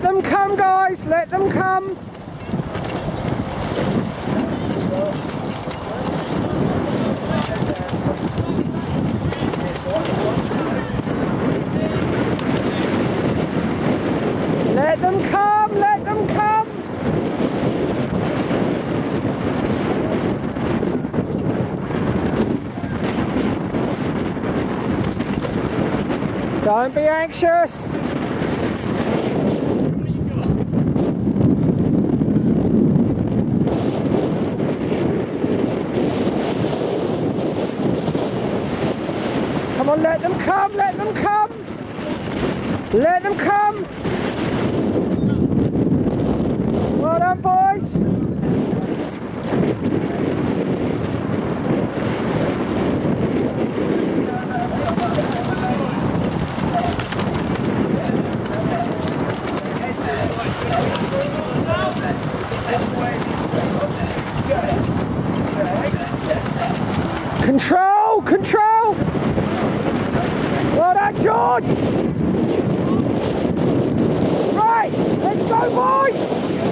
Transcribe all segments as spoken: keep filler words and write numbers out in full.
them come, guys, let them come. Let them come, let them come. Don't be anxious. Come on, let them come, let them come. Let them come. Well done, boys. Control, control. Well done, George. Right, let's go, boys.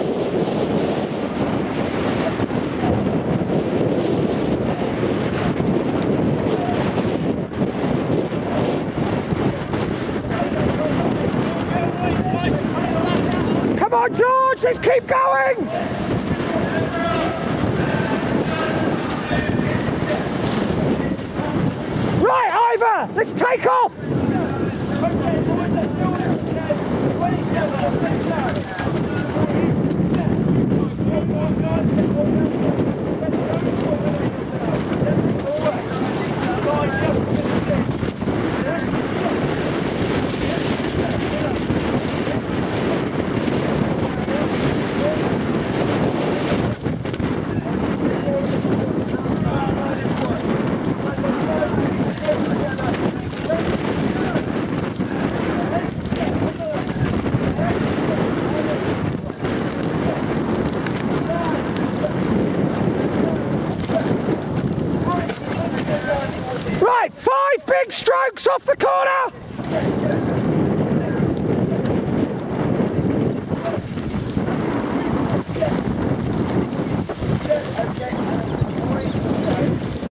Come on, George, let's keep going. Right, Ivor, let's take off. Right, five big strokes off the corner.